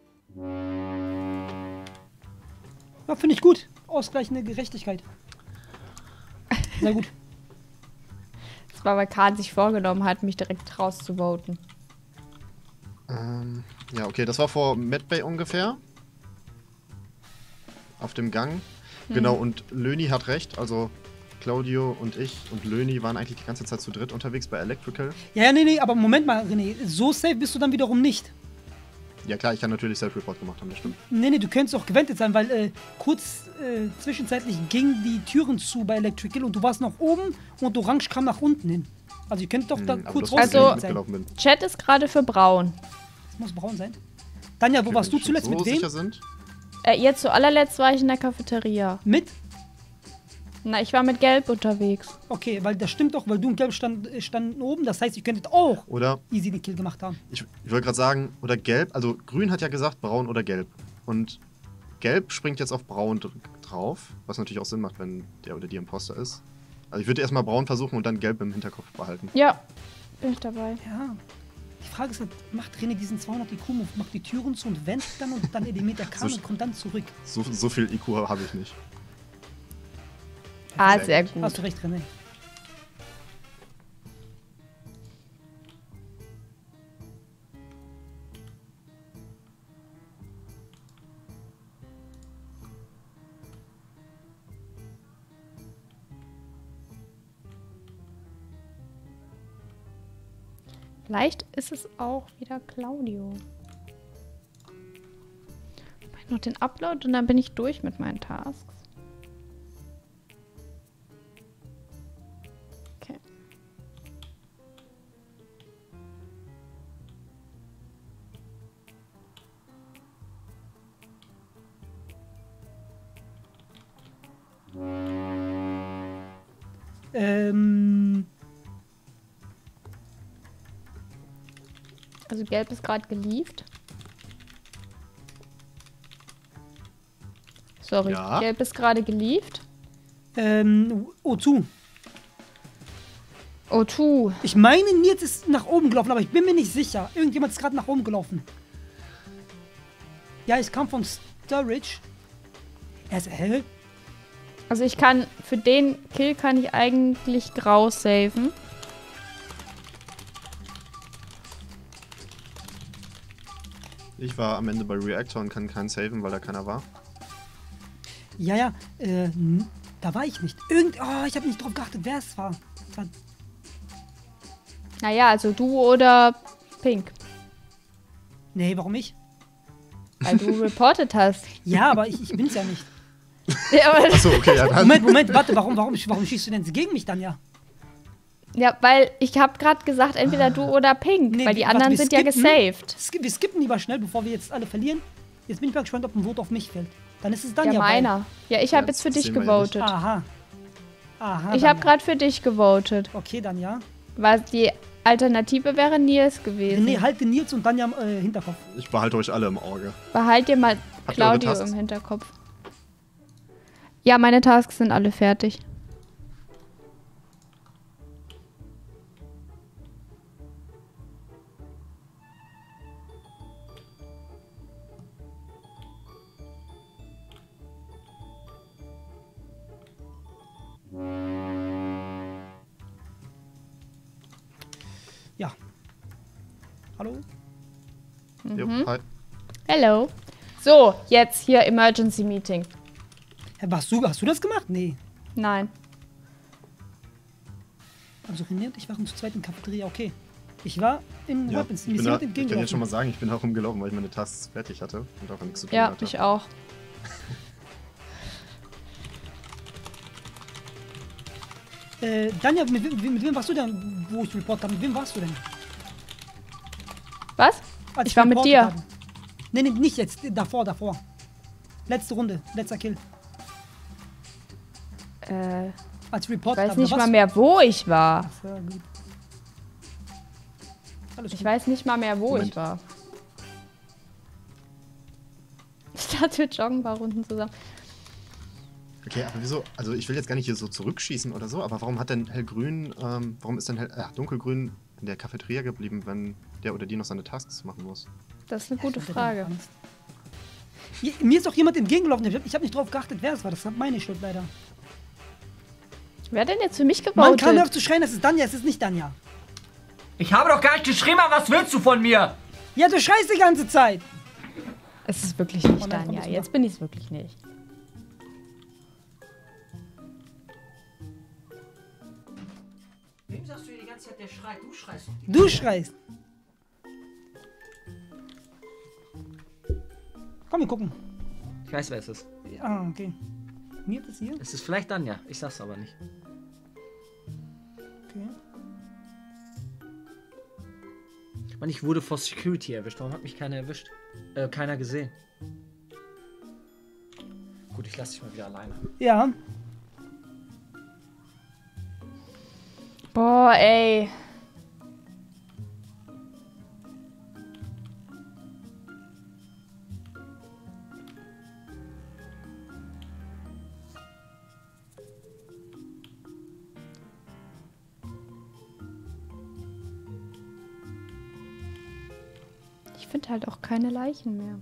S4: Ja, finde ich gut. Ausgleichende Gerechtigkeit. Sehr gut.
S1: Das war, weil Kahn sich vorgenommen hat, mich direkt rauszuvoten.
S3: Ja, okay, das war vor Medbay ungefähr. Auf dem Gang. Genau, und Löni hat recht, also Claudio und ich und Löni waren eigentlich die ganze Zeit zu dritt unterwegs bei Electrical.
S4: Ja, nee, aber Moment mal, René. So safe bist du dann wiederum nicht.
S3: Ja klar, ich kann natürlich Self-Report gemacht haben, das stimmt.
S4: Nee, du könntest auch gewendet sein, weil zwischenzeitlich gingen die Türen zu bei Electrical und du warst noch oben und Orange kam nach unten hin. Also ihr könnt doch da
S3: Aber
S4: kurz
S3: das wusste ich,
S1: Also-
S3: als ich mitgelaufen bin.
S1: Chat ist gerade für braun.
S4: Das muss braun sein. Danja, wo warst du
S3: Wenn wir
S4: zuletzt?
S3: schon
S4: Mit
S3: so
S4: wem?
S3: sicher sind.
S1: Jetzt zu allerletzt war ich in der Cafeteria.
S4: Mit?
S1: Na, ich war mit Gelb unterwegs.
S4: Okay, weil das stimmt doch, weil du und Gelb standen oben. Das heißt, ihr könntet auch
S3: Oder,
S4: easy den Kill gemacht haben.
S3: ich wollte gerade sagen, oder gelb, also grün hat ja gesagt braun oder gelb. Und gelb springt jetzt auf braun drauf, was natürlich auch Sinn macht, wenn der oder die Imposter ist. Also ich würde erstmal braun versuchen und dann gelb im Hinterkopf behalten.
S1: Ja, bin ich dabei.
S4: Ja. Die Frage ist halt, macht René diesen 200 IQ-Move, macht die Türen zu und wendet dann und dann eliminiert der Kahn
S3: So-
S4: und kommt dann zurück.
S3: So viel IQ habe ich nicht.
S1: Ah,
S3: Sehr
S1: sehr
S3: gut.
S1: gut.
S4: Hast du recht, René.
S1: Vielleicht ist es auch wieder Claudio. Mach ich noch den Upload und dann bin ich durch mit meinen Tasks. Okay. Also gelb ist gerade gelieft. Sorry,
S3: Ja.
S1: gelb ist gerade gelieft.
S4: O2.
S1: O2.
S4: Ich meine, Nils ist nach oben gelaufen, aber ich bin mir nicht sicher. Irgendjemand ist gerade nach oben gelaufen. Ja, ich kam von Storage. Er ist hell.
S1: Also ich kann, für den Kill kann ich eigentlich grau saven.
S3: Ich war am Ende bei Reactor und kann keinen saven, weil da keiner war.
S4: Ja, da war ich nicht. Ich habe nicht drauf geachtet, wer es war.
S1: Naja, also du oder Pink.
S4: Nee, warum ich?
S1: Weil du reported hast.
S4: Ja, aber ich bin's ja nicht.
S1: Ja, aber,
S3: Achso, okay, ja, dann.
S4: Moment, warte, warum schießt du denn gegen mich dann ja?
S1: ja, weil ich habe gerade gesagt, entweder du oder Pink.
S4: Nee,
S1: weil die
S4: warte,
S1: anderen
S4: wir
S1: sind ja
S4: skippen.
S1: gesaved.
S4: Wir skippen lieber schnell, bevor wir jetzt alle verlieren. Jetzt bin ich mal gespannt, ob ein Vote auf mich fällt. Dann ist es dann
S1: Ja,
S4: ja
S1: meiner. Ja, ich habe
S3: Ja,
S1: jetzt für
S3: das
S1: dich
S3: sehen wir ja nicht.
S1: gewotet.
S4: Aha.
S1: Ich
S4: dann
S1: habe gerade für dich gewotet.
S4: Okay, dann ja.
S1: Weil die Alternative wäre Nils gewesen.
S4: Nee, halte Nils und dann ja im Hinterkopf.
S3: Ich behalte euch alle im Auge.
S1: Behalt dir mal
S3: Habt ihr eure
S1: Claudio
S3: Tasks?
S1: im Hinterkopf. Ja, meine Tasks sind alle fertig.
S4: Ja. Hallo?
S3: Jo, hi.
S1: Hello. So, jetzt hier Emergency Meeting.
S4: Hä, hast du das gemacht? Nee.
S1: Nein.
S4: Also René und ich waren zu zweit in Cafeteria, okay. Ich war in
S3: Ja,
S4: Weapons.
S3: ich,
S4: Mir ist
S3: bin da,
S4: jemand
S3: ich kann jetzt schon
S4: entgegengelaufen.
S3: mal sagen, ich bin auch rumgelaufen, weil ich meine Tasks fertig hatte und auch nichts zu tun
S1: Ja,
S3: hatte.
S1: ich auch.
S4: Danja, mit wem warst du denn, wo ich reportet habe? Mit wem warst du denn?
S1: Was?
S4: Als
S1: Ich war mit
S4: reportet
S1: dir.
S4: habe. Nee, nicht jetzt. Davor. Letzte Runde. Letzter Kill. Als
S1: Ich
S4: Reporter.
S1: weiß nicht mal mehr, wo ich war.
S4: Ach, ja, gut. Alles
S1: Ich
S4: gut.
S1: weiß nicht mal mehr, wo
S3: Moment.
S1: ich war. Ich dachte, wir joggen ein paar Runden zusammen.
S3: Okay, aber wieso? Also ich will jetzt gar nicht hier so zurückschießen oder so, aber warum hat denn hellgrün, warum ist denn dunkelgrün in der Cafeteria geblieben, wenn der oder die noch seine Tasks machen muss?
S1: Das ist eine gute
S4: Ich hatte
S1: Frage.
S4: Angst. Mir ist doch jemand entgegengelaufen. Ich hab nicht drauf geachtet, wer es war. Das ist meine Schuld leider.
S1: Wer hat denn jetzt für mich
S4: Man kann
S1: gewotet?
S4: auf zu schreien, es ist Danja, es ist nicht Danja.
S2: Ich habe doch gar nicht geschrieben, aber was willst du von mir?
S4: Ja, du schreist die ganze Zeit.
S1: Es ist wirklich nicht
S4: Oh nein, komm,
S1: Danja.
S4: das
S1: Jetzt bin ich es wirklich nicht.
S2: Wem sagst du die ganze Zeit, der schreit? Du schreist.
S4: Du schreist. Komm, wir gucken.
S2: Ich weiß, wer es ist.
S4: Ah, okay. Mir das hier?
S2: Es ist vielleicht Danja. Ich sag's aber nicht.
S4: Okay.
S2: Mann, ich wurde vor Security erwischt. Warum hat mich keiner erwischt? Keiner gesehen. Gut, ich lasse dich mal wieder alleine.
S4: Ja.
S1: Boah, ey. Ich finde halt auch keine Leichen mehr.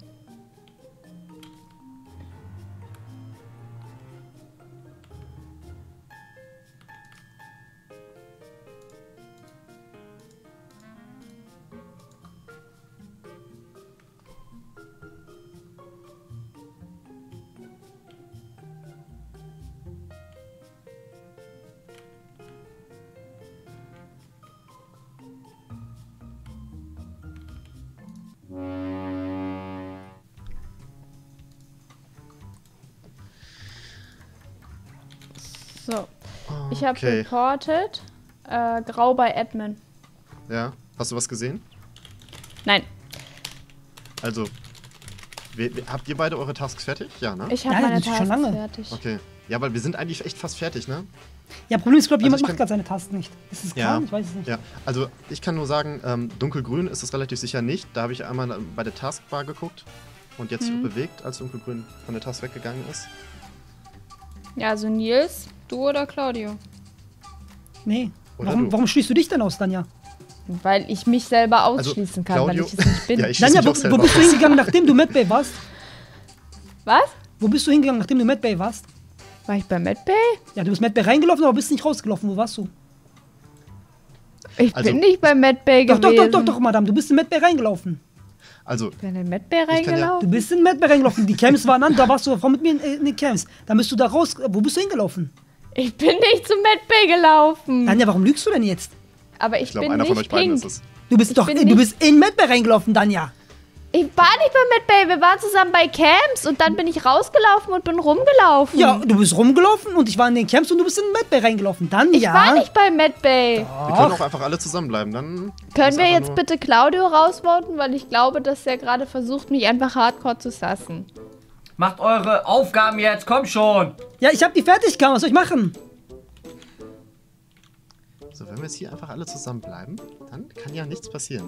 S1: So. Ich habe
S3: Okay.
S1: reported. Grau bei Admin.
S3: Ja. Hast du was gesehen?
S1: Nein,
S3: Also, habt ihr beide eure Tasks fertig? Ja, ne?
S1: ich habe
S4: Ja,
S1: meine
S4: das ist schon
S1: Tasks
S4: lange.
S1: fertig.
S3: Okay. Ja, weil wir sind eigentlich echt fast fertig, ne?
S4: Ja, Problem ist, ich glaube,
S3: Also
S4: jemand
S3: ich
S4: macht
S3: kann-
S4: gerade seine Tasten nicht. Ist es
S3: Ja.
S4: klar? Ich weiß es nicht.
S3: Ja, also ich kann nur sagen, dunkelgrün ist es relativ sicher nicht. Da habe ich einmal bei der Taskbar geguckt und jetzt bewegt, als dunkelgrün von der Task weggegangen ist.
S1: Ja, also Nils, du oder Claudio?
S4: Nee.
S3: Oder du.
S4: Warum schließt du dich denn aus, Danja?
S1: Weil ich mich selber
S3: Also,
S1: ausschließen kann,
S3: Claudio-
S1: weil ich es nicht bin.
S3: Ja, ich schließe
S4: Danja,
S3: mich auch
S4: wo
S3: selber
S4: bist du
S3: aus.
S4: hingegangen, nachdem du Medbay warst?
S1: Was?
S4: Wo bist du hingegangen, nachdem du Medbay warst?
S1: War ich bei Medbay?
S4: Ja, du bist Medbay reingelaufen, aber bist nicht rausgelaufen. Wo warst du?
S1: Ich
S3: Also,
S1: bin nicht bei Medbay
S4: Doch,
S1: gewesen.
S4: doch, Madame. Du bist in Medbay reingelaufen.
S3: Also,
S1: Ich bin in Medbay
S3: kann ja-
S4: Du
S1: reingelaufen.
S4: bist in Medbay reingelaufen. Die Camps waren an, da warst du mit mir in den Camps. Dann bist du da raus. Wo bist du hingelaufen?
S1: Ich bin nicht zu Medbay gelaufen.
S4: Danja, warum lügst du denn jetzt?
S1: Aber
S3: ich
S1: ich
S3: glaube,
S1: bin
S3: einer von
S1: nicht
S3: euch beiden
S1: pink.
S3: ist es.
S4: Du bist
S1: bin
S4: du
S1: nicht-
S4: bist in Medbay reingelaufen, Danja.
S1: Ich war nicht bei Medbay. Wir waren zusammen bei Camps und dann bin ich rausgelaufen und bin rumgelaufen.
S4: Ja, du bist rumgelaufen und ich war in den Camps und du bist in Medbay reingelaufen. Danja.
S1: Ich war nicht bei Medbay.
S3: Wir können auch einfach alle zusammenbleiben, dann...
S1: Können
S3: ist
S1: wir
S3: einfach
S1: jetzt
S3: nur-
S1: bitte Claudio rausvoten? Weil ich glaube, dass er gerade versucht, mich einfach hardcore zu sassen.
S2: Macht eure Aufgaben jetzt, komm schon!
S4: Ja, ich hab die fertig, was soll ich machen?
S3: So, wenn wir jetzt hier einfach alle zusammenbleiben, dann kann ja nichts passieren.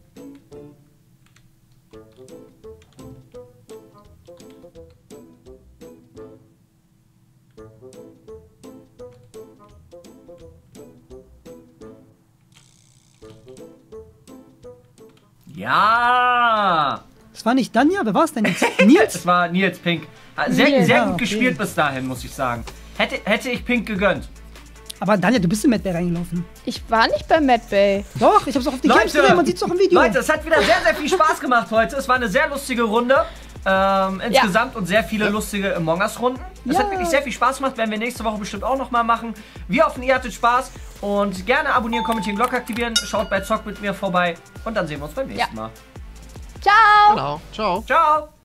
S2: Ja!
S4: Das war nicht Danja, wer war es denn jetzt? Nils?
S2: Es war Nils Pink. Sehr,
S1: Nils,
S2: sehr
S4: ja,
S2: gut
S4: okay.
S2: gespielt bis dahin, muss ich sagen. Hätte ich Pink gegönnt.
S4: Aber Danja, du bist in Medbay reingelaufen.
S1: Ich war nicht bei Medbay.
S4: Doch, ich hab's auch auf die Camps gesehen, man sieht's auch im Video.
S2: Leute, es hat wieder sehr, sehr viel Spaß gemacht heute. Es war eine sehr lustige Runde. Insgesamt und sehr viele lustige Among Us-Runden. Es hat wirklich sehr viel Spaß gemacht, werden wir nächste Woche bestimmt auch nochmal machen. Wir hoffen, ihr hattet Spaß und gerne abonnieren, kommentieren, Glocke aktivieren. Schaut bei Zock mit mir vorbei und dann sehen wir uns beim nächsten Mal.
S1: Ciao!
S3: Genau, ciao.
S2: Ciao!